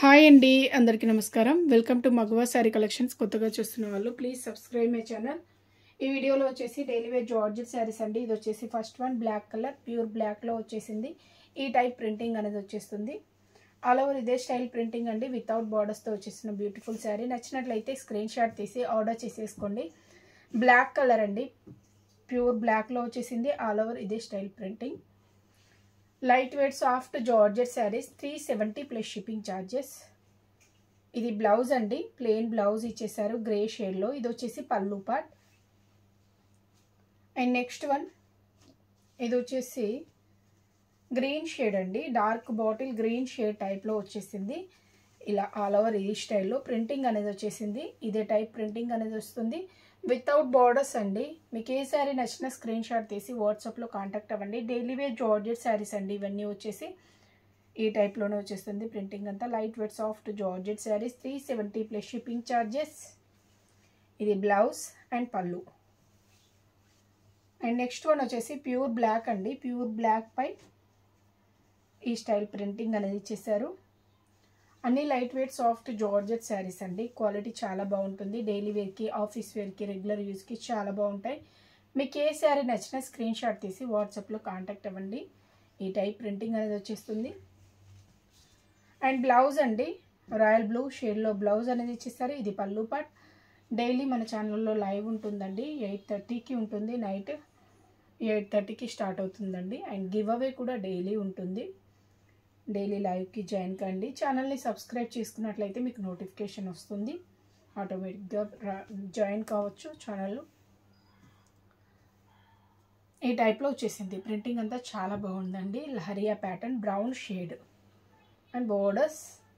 Hi అండి, అందరికీ నమస్కారం. Welcome to Magava sari collections. కొత్తగా చూస్తున్న వాళ్ళు ప్లీజ్ సబ్స్క్రైబ్ మై ఛానల్. ఈ వీడియోలో వచ్చేసి డైలీ వేర్ జార్జెట్ శారీస్ అండి. ఇది వచ్చేసి first one black colour, pure బ్లాక్లో వచ్చేసింది. ఈ టైప్ ప్రింటింగ్ అనేది వచ్చేస్తుంది. ఆల్ ఓవర్ ఇదే స్టైల్ ప్రింటింగ్ అండి, వితౌట్ బార్డర్స్తో వచ్చేసిన బ్యూటిఫుల్ శారీ. నచ్చినట్లయితే స్క్రీన్ షాట్ తీసి ఆర్డర్ చేసేసుకోండి. బ్లాక్ కలర్ అండి, ప్యూర్ బ్లాక్లో వచ్చేసింది. ఆల్ ఓవర్ ఇదే style printing. Light weight soft georgette saris 370 plus shipping charges. ఇది బ్లౌజ్ అండి, ప్లెయిన్ బ్లౌజ్ ఇచ్చేసారు గ్రే షేడ్లో. ఇది వచ్చేసి పల్లు పార్ట్. అండ్ నెక్స్ట్ వన్ ఇది వచ్చేసి గ్రీన్ షేడ్ అండి, డార్క్ బాటిల్ గ్రీన్ షేడ్ టైప్లో వచ్చేసింది. ఇలా ఆల్ ఓవర్ ఈ స్టైల్లో ప్రింటింగ్ అనేది వచ్చేసింది. ఇదే టైప్ ప్రింటింగ్ అనేది వస్తుంది, వితౌట్ బార్డర్స్ అండి. మీకు ఏ శారీ నచ్చిన స్క్రీన్ షాట్ తీసి వాట్సాప్లో కాంటాక్ట్ అవ్వండి. డైలీ వేర్ జార్జెట్ శారీస్ అండి ఇవన్నీ వచ్చేసి. ఈ టైప్లోనే వచ్చేస్తుంది ప్రింటింగ్ అంతా. Light weight soft georgette saris 370 plus shipping charges. ఇది blouse and pallu. And next one వచ్చేసి ప్యూర్ బ్లాక్ అండి, ప్యూర్ బ్లాక్ పై ఈ స్టైల్ ప్రింటింగ్ అనేది ఇచ్చేసారు. అన్ని light weight soft georgette saris అండి. క్వాలిటీ చాలా బాగుంటుంది. డైలీ వేర్కి, ఆఫీస్ వేర్కి, రెగ్యులర్ యూస్కి చాలా బాగుంటాయి. మీకు ఏ శారీ నచ్చినా స్క్రీన్ షాట్ తీసి వాట్సాప్లో కాంటాక్ట్ అవ్వండి. ఈ టైప్ ప్రింటింగ్ అనేది వచ్చేస్తుంది. అండ్ బ్లౌజ్ అండి, రాయల్ బ్లూ షేడ్లో బ్లౌజ్ అనేది ఇచ్చేస్తారు. ఇది పల్లు పార్ట్. డైలీ మన ఛానల్లో లైవ్ ఉంటుందండి, 8:30కి ఉంటుంది. నైట్ 8:30కి స్టార్ట్ అవుతుందండి. అండ్ గివ్ అవే కూడా డైలీ ఉంటుంది. డైలీ లైవ్కి జాయిన్ కండి. ఛానల్ని సబ్స్క్రైబ్ చేసుకున్నట్లయితే మీకు నోటిఫికేషన్ వస్తుంది, ఆటోమేటిక్గా జాయిన్ కావచ్చు ఛానల్లో. ఈ టైప్లో వచ్చేసింది ప్రింటింగ్ అంతా. చాలా బాగుందండి. Lahariya pattern, brown shade and borders.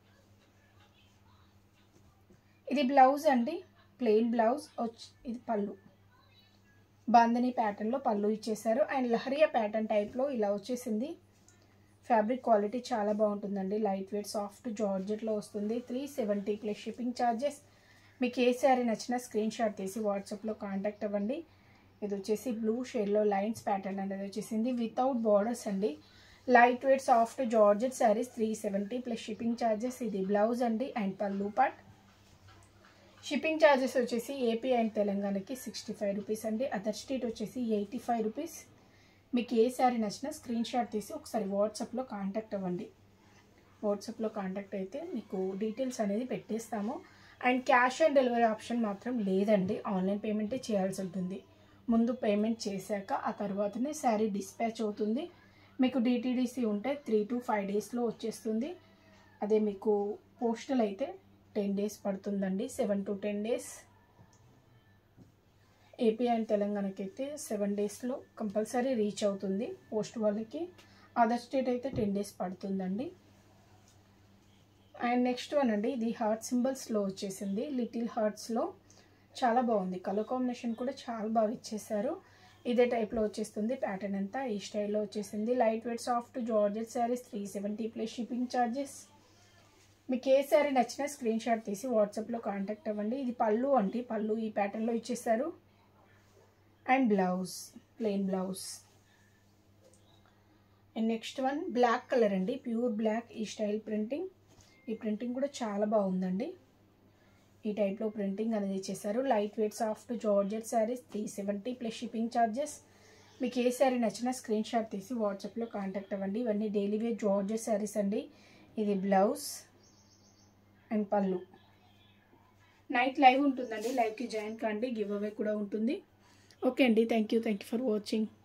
ఇది బ్లౌజ్ అండి, ప్లెయిన్ బ్లౌజ్. ఇది పళ్ళు, బాందని ప్యాటర్న్లో పళ్ళు ఇచ్చేసారు. అండ్ లహరియా ప్యాటర్న్ టైప్లో ఇలా వచ్చేసింది. ఫ్యాబ్రిక్ క్వాలిటీ చాలా బాగుంటుందండి. లైట్ వెయిట్ సాఫ్ట్ జార్జెట్లో వస్తుంది. 370 ప్లస్ షిప్పింగ్ ఛార్జెస్. మీకు ఏ శారీ నచ్చినా స్క్రీన్ షాట్ తీసి వాట్సాప్లో కాంటాక్ట్ అవ్వండి. ఇది వచ్చేసి బ్లూ షేడ్లో లైన్స్ ప్యాటర్న్ అనేది వచ్చేసింది, వితౌట్ బార్డర్స్ అండి. Light weight soft georgette saris 370 plus shipping charges. ఇది బ్లౌజ్ అండి and pallu part. Shipping charges వచ్చేసి ఏపీ అండ్ తెలంగాణకి 65 రూపీస్ అండి. అదర్ స్టేట్ వచ్చేసి 85 రూపీస్. మీకు ఏ శారీ నచ్చినా స్క్రీన్ షాట్ తీసి ఒకసారి వాట్సాప్లో కాంటాక్ట్ అవ్వండి. వాట్సాప్లో కాంటాక్ట్ అయితే మీకు డీటెయిల్స్ అనేది పెట్టేస్తాము. And cash on delivery option మాత్రం లేదండి, ఆన్లైన్ పేమెంటే చేయాల్సి ఉంటుంది. ముందు పేమెంట్ చేశాక ఆ తర్వాతనే శారీ డిస్పాచ్ అవుతుంది. మీకు డిటీడీసీ ఉంటే 3 to 5 డేస్లో వచ్చేస్తుంది. అదే మీకు పోస్టల్ అయితే 10 డేస్ పడుతుందండి, 7 to 10 డేస్. ఏపీ అండ్ తెలంగాణకి అయితే 7 డేస్లో కంపల్సరీ రీచ్ అవుతుంది పోస్ట్ వాళ్ళకి. అదర్ స్టేట్ అయితే 10 డేస్ పడుతుందండి. అండ్ నెక్స్ట్ వన్ అండి, ఇది హార్ట్ సింబల్స్లో వచ్చేసింది, లిటిల్ హార్ట్స్లో. చాలా బాగుంది, కలర్ కాంబినేషన్ కూడా చాలా బాగా ఇచ్చేసారు. ఇదే టైప్లో వచ్చేస్తుంది ప్యాటర్న్ అంతా. ఈ స్టైల్లో వచ్చేసింది. Light weight soft georgette saris 370 plus shipping charges. మీకు ఏ శారీ నచ్చినా స్క్రీన్ షాట్ తీసి వాట్సాప్లో కాంటాక్ట్ అవ్వండి. ఇది పళ్ళు అండి, పళ్ళు ఈ ప్యాటర్న్లో ఇచ్చేసారు. And blouse, plain blouse. And next one black colour అండి, ప్యూర్ బ్లాక్. ఈ స్టైల్ ప్రింటింగ్, ఈ ప్రింటింగ్ కూడా చాలా బాగుందండి. ఈ టైప్లో ప్రింటింగ్ అనేది ఇచ్చేసారు. Light weight soft georgette saris 370 plus shipping charges. మీకు ఏ శారీ నచ్చినా స్క్రీన్ షాట్ తీసి వాట్సాప్లో కాంటాక్ట్ అవ్వండి. ఇవన్నీ డైలీ వేర్ జార్జెట్ శారీస్ అండి. ఇది బ్లౌజ్ అండ్ పళ్ళు. నైట్ లైవ్ ఉంటుందండి, లైవ్కి జాయిన్ కండి. గివ్ అవే కూడా ఉంటుంది. ఓకే అండి, థ్యాంక్ యూ ఫర్ వాచింగ్.